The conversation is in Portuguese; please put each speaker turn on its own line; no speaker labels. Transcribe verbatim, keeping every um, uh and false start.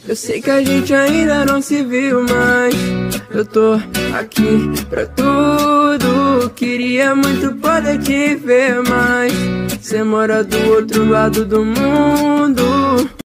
Eu sei que a gente ainda não se viu, mas eu tô aqui pra tudo. Queria muito poder te ver, mas cê mora do outro lado do mundo.